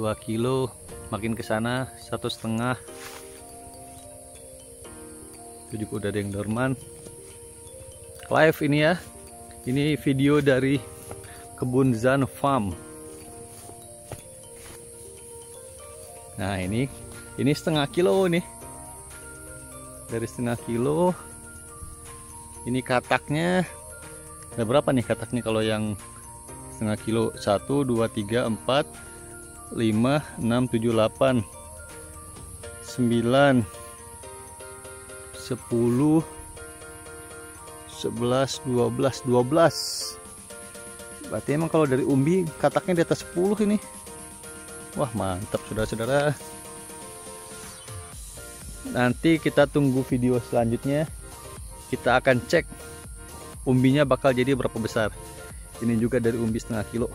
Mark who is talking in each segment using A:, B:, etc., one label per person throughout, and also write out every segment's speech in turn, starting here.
A: 2 kilo, makin ke sana 1,5. Itu juga udah ada yang dorman. Live ini ya. Ini video dari kebun Zan Farm. Nah, ini 1/2 kilo nih. Dari 1/2 kilo. Ini kataknya. Ada berapa nih kataknya kalau yang 1/2 kilo? 1, 2, 3, 4, 5, 6, 7, 8, 9, 10, 11, 12. Berarti emang kalau dari umbi kataknya di atas 10 ini. Wah, mantap saudara-saudara. Nanti kita tunggu video selanjutnya. Kita akan cek umbinya bakal jadi berapa besar. Ini juga dari umbi 1/2 kilo.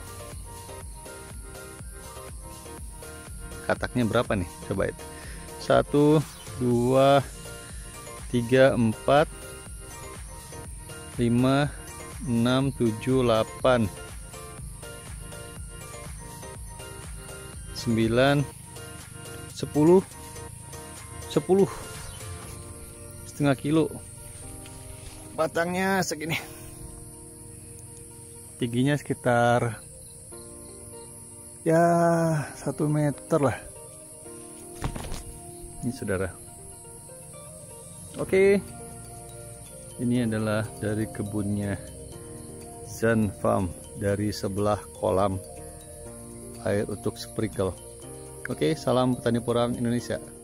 A: Kataknya berapa nih? Coba itu. 1, 2, 3, 4, 5, 6, 7, 8, 9, 10, 1/2 kilo. Batangnya segini, tingginya sekitar ya 1 meter lah ini saudara. Oke, ini adalah dari kebunnya Zan Farm, dari sebelah kolam air untuk sprinkle. Oke, salam petani porang Indonesia.